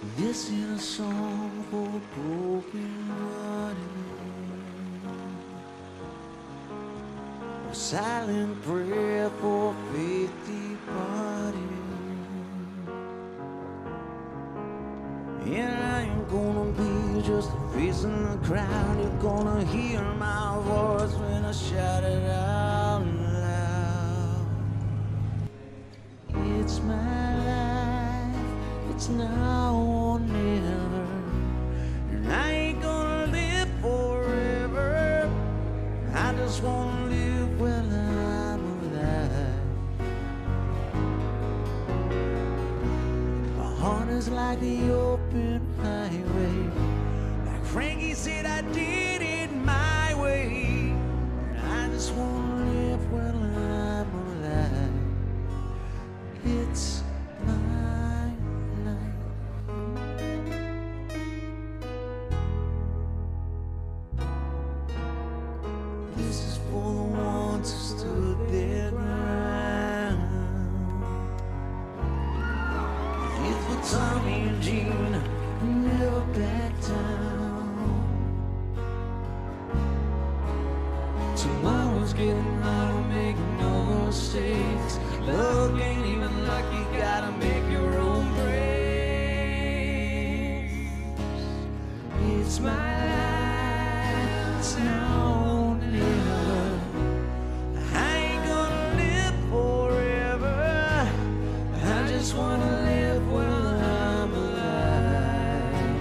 This is a song for a broken hearted, a silent prayer for faith departed. And I ain't gonna be just a face in the crowd. You're gonna hear my voice when I shout it out loud. It's my life, it's now or never, and I ain't gonna live forever. I just wanna live when I'm alive. My heart is like the open highway, like Frankie said I did it my way. And I just wanna live when I'm alive. It's my life. This is for the ones who stood their ground. It's for Tommy and Gina who never backed down. Tomorrow's getting harder, making no mistakes. Love ain't even luck, you gotta make your own breaks. It's my life, it's now or never. I ain't gonna live forever. I just wanna live while I'm alive.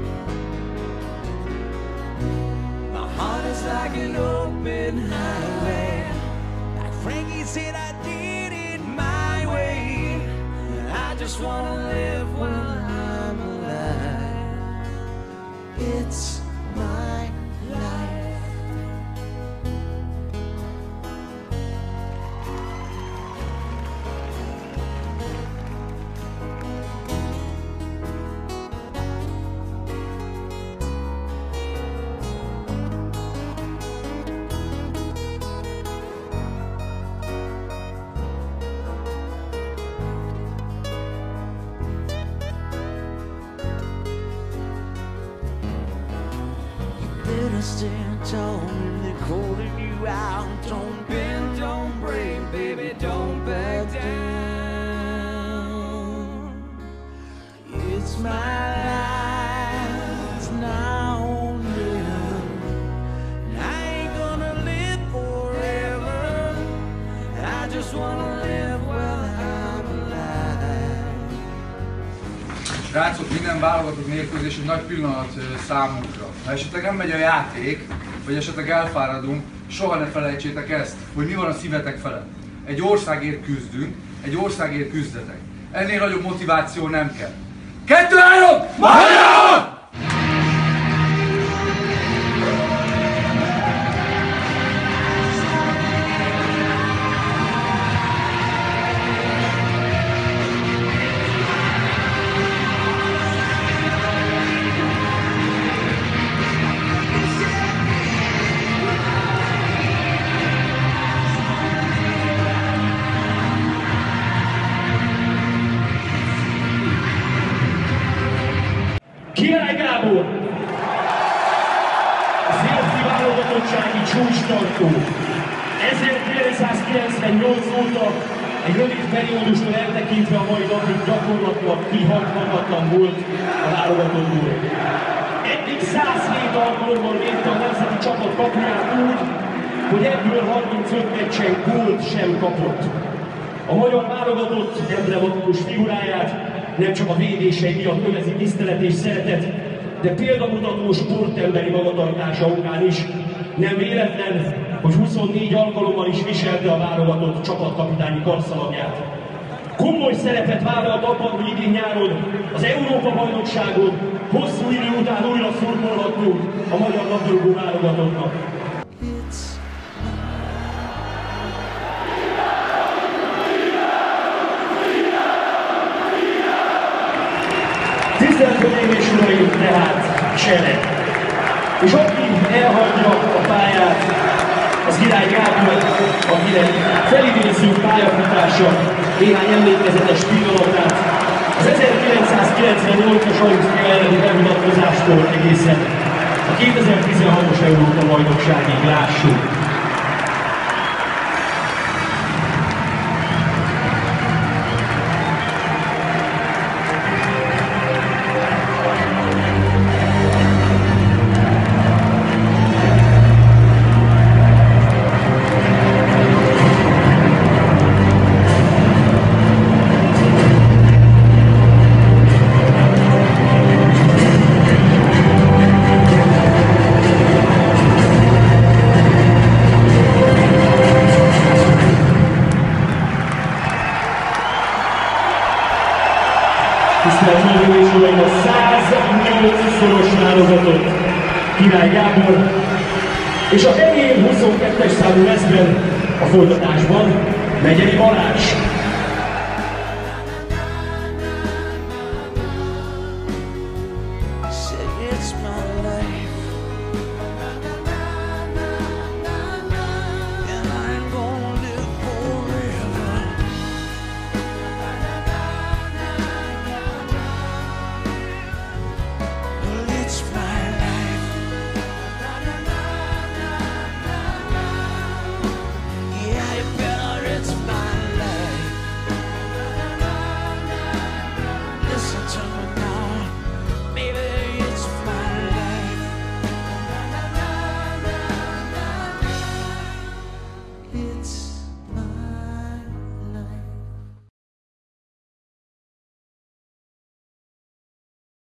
My heart is like an open highway, like Frankie said I did it my way. I just wanna live while I'm alive. It's my life. Better stand tall when they're calling you out. Don't bend, don't break, baby, don't back down. It's my life, it's now or never. I ain't gonna live forever. I just wanna live while I'm alive. Srácok, minden válogatott mérkőzés egy nagy pillanat számunkra. Ha esetleg nem megy a játék, vagy esetleg elfáradunk, soha ne felejtsétek ezt, hogy mi van a szívetek felett. Egy országért küzdünk, egy országért küzdetek. Ennél nagyobb motiváció nem kell. 2-3! Magyar! Király Gábor! A férfi válogatottsági csúcstartó. 1998 óta egy rövid periódustól eltekintve a mai napig gyakorlatilag kihagyhatatlan volt a válogatóból. Eddig 107 alkalommal védte a nemzeti csapat kapuját úgy, hogy ebből 35 meccsen gólt sem kapott. A magyar válogatott emblematikus figuráját nem csak a védései miatt övezi tisztelet és szeretet, de példamutató sportemberi magatartása okán is. Nem véletlen, hogy 24 alkalommal is viselte a válogatott csapatkapitányi karszalagját. Komoly szerepet vállalt abban, hogy idén nyáron az Európa-bajnokságon hosszú idő után újra szurkolhattunk a magyar labdarúgó válogatottnak. Tisztelt Hölgyeim és Uraim, tehát csere. És aki elhagyja a pályát, az Király Gábor, akinek felidézzük pályafutása néhány emlékezetes pillanatát. Az 1990 98-as Ausztria elleni bemutatkozástól egészen a 2016-os Európa-bajnokságig lássuk. Tisztelt Hölgyeim és Uraim, a 108-szoros válogatott Király Gábor és a enyém 22-es számú mezben a folytatásban Megyeri Balázs.